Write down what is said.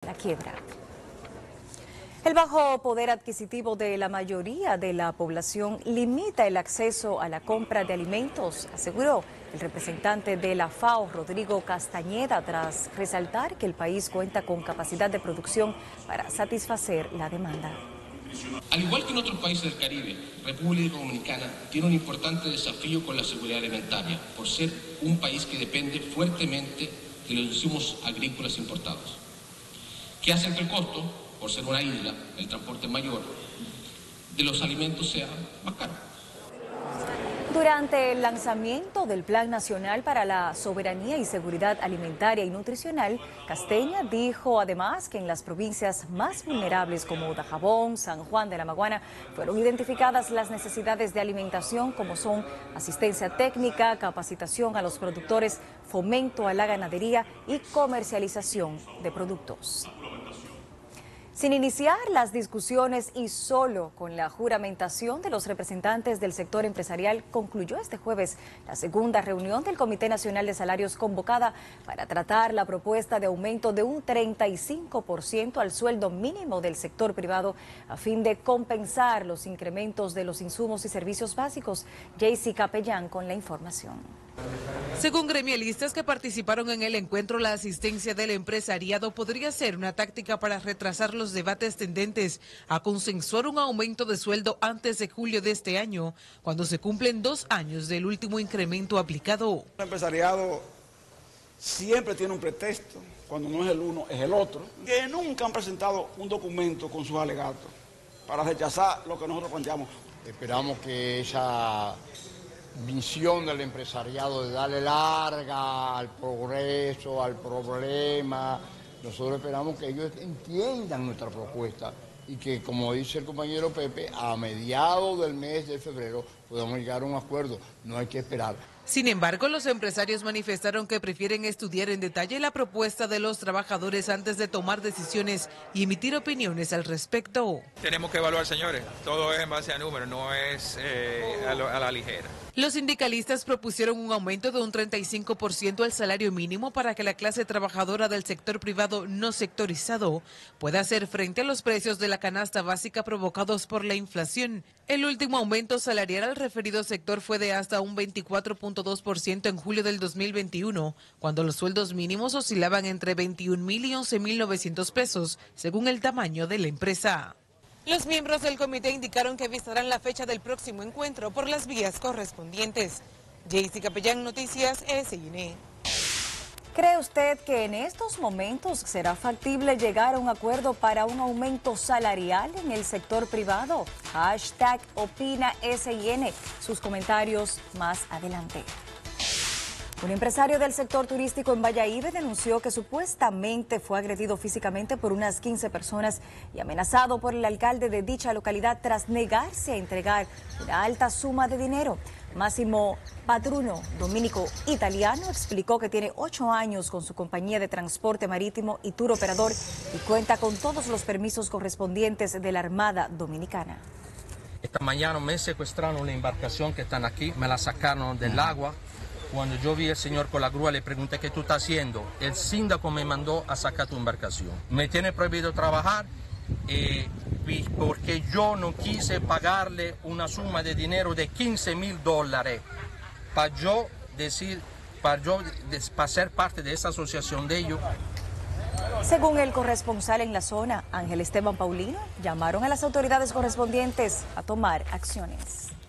la quiebra. El bajo poder adquisitivo de la mayoría de la población limita el acceso a la compra de alimentos, aseguró el representante de la FAO, Rodrigo Castañeda, tras resaltar que el país cuenta con capacidad de producción para satisfacer la demanda. Al igual que en otros países del Caribe, República Dominicana tiene un importante desafío con la seguridad alimentaria, por ser un país que depende fuertemente de los insumos agrícolas importados, que hacen que el costo, por ser una isla, el transporte mayor, de los alimentos sea más caro. Durante el lanzamiento del Plan Nacional para la Soberanía y Seguridad Alimentaria y Nutricional, Castañeda dijo además que en las provincias más vulnerables como Dajabón, San Juan de la Maguana, fueron identificadas las necesidades de alimentación como son asistencia técnica, capacitación a los productores, fomento a la ganadería y comercialización de productos. Sin iniciar las discusiones y solo con la juramentación de los representantes del sector empresarial, concluyó este jueves la segunda reunión del Comité Nacional de Salarios convocada para tratar la propuesta de aumento de un 35% al sueldo mínimo del sector privado a fin de compensar los incrementos de los insumos y servicios básicos. Jaycee Capellán con la información. Según gremialistas que participaron en el encuentro, la asistencia del empresariado podría ser una táctica para retrasar los debates tendentes a consensuar un aumento de sueldo antes de julio de este año, cuando se cumplen 2 años del último incremento aplicado. El empresariado siempre tiene un pretexto, cuando no es el uno es el otro, que nunca han presentado un documento con sus alegatos para rechazar lo que nosotros planteamos. Esperamos que esa visión del empresariado de darle larga al progreso, al problema, nosotros esperamos que ellos entiendan nuestra propuesta y que, como dice el compañero Pepe, a mediados del mes de febrero podamos llegar a un acuerdo. No hay que esperar. Sin embargo, los empresarios manifestaron que prefieren estudiar en detalle la propuesta de los trabajadores antes de tomar decisiones y emitir opiniones al respecto. Tenemos que evaluar, señores. Todo es en base a números, no es a la ligera. Los sindicalistas propusieron un aumento de un 35% al salario mínimo para que la clase trabajadora del sector privado no sectorizado pueda hacer frente a los precios de la canasta básica provocados por la inflación. El último aumento salarial al referido sector fue de hasta un 24.2% en julio del 2021, cuando los sueldos mínimos oscilaban entre 21.000 y 11.900 pesos, según el tamaño de la empresa. Los miembros del comité indicaron que avisarán la fecha del próximo encuentro por las vías correspondientes. Jaycee Capellán, Noticias SN. ¿Cree usted que en estos momentos será factible llegar a un acuerdo para un aumento salarial en el sector privado? #OpinaSIN. Sus comentarios más adelante. Un empresario del sector turístico en Valladolid denunció que supuestamente fue agredido físicamente por unas 15 personas y amenazado por el alcalde de dicha localidad tras negarse a entregar una alta suma de dinero. Máximo Patruno, dominico italiano, explicó que tiene 8 años con su compañía de transporte marítimo y tour operador y cuenta con todos los permisos correspondientes de la Armada Dominicana. Esta mañana me secuestraron una embarcación que están aquí, me la sacaron del agua. Cuando yo vi al señor con la grúa, le pregunté qué tú estás haciendo. El síndico me mandó a sacar tu embarcación. Me tiene prohibido trabajar porque yo no quise pagarle una suma de dinero de $15.000 para yo ser parte de esa asociación de ellos. Según el corresponsal en la zona, Ángel Esteban Paulino, llamaron a las autoridades correspondientes a tomar acciones.